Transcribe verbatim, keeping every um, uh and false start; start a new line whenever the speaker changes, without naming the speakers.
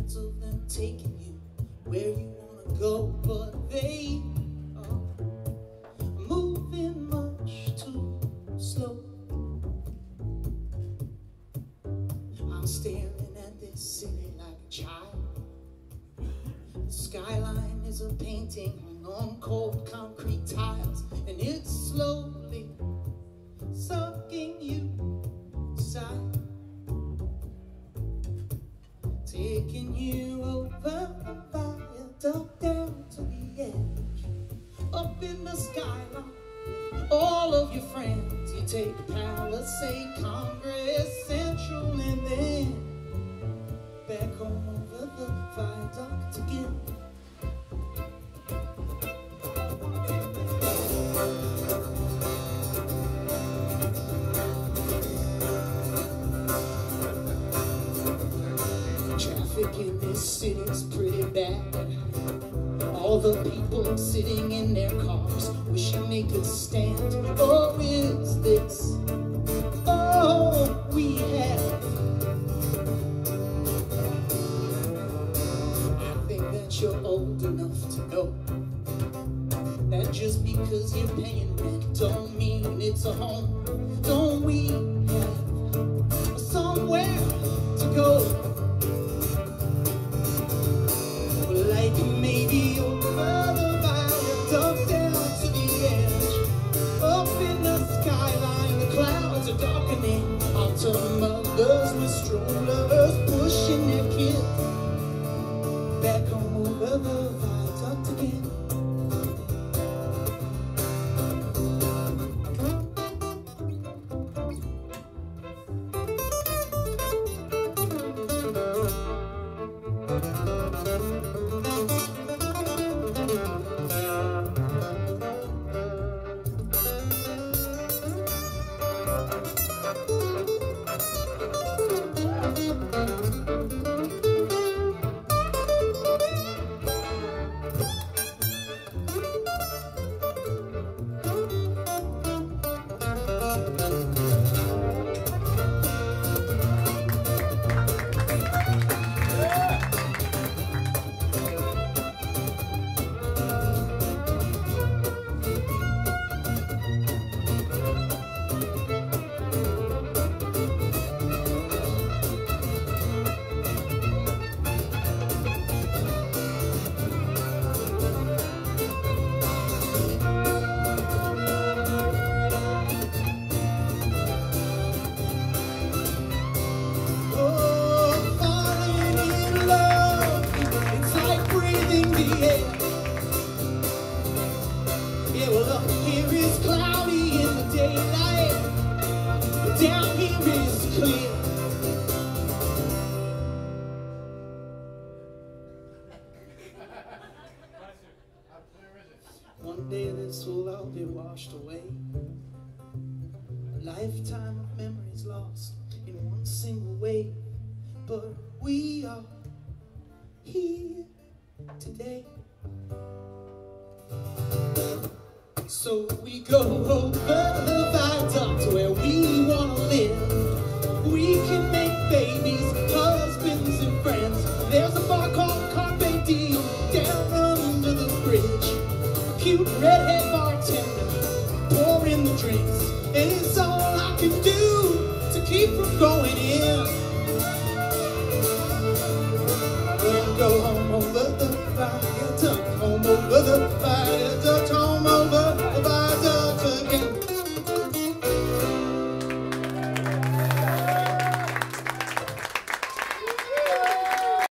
chance of them taking you where you wanna go, but they are moving much too slow. I'm staring at this city like a child. The skyline is a painting on cold concrete tiles, and it's slowly sucking you inside, taking you over the viaduct down to the edge. Up in the skyline, all of your friends, you take Palisade, Congress, Central, and then back home over the viaduct again. Traffic in this city's pretty bad. All the people sitting in their cars wishing they could stand. Or is this all we have? I think that you're old enough to know that just because you're paying rent don't mean it's a home. Don't we have somewhere to go? Like maybe over the viaduct down to the edge. Up in the skyline, the clouds are darkening. Autumn mothers with strollers pushing their kids back home over the viaduct again. One day this will all be washed away. A lifetime of memories lost in one single wave. But we are here today. So we go over the viaduct where we want to live. We can make babies, husbands and friends. There's a bar called Carpe Diem down under the bridge. A cute redhead bartender pouring the drinks. And it's all I can do to keep from going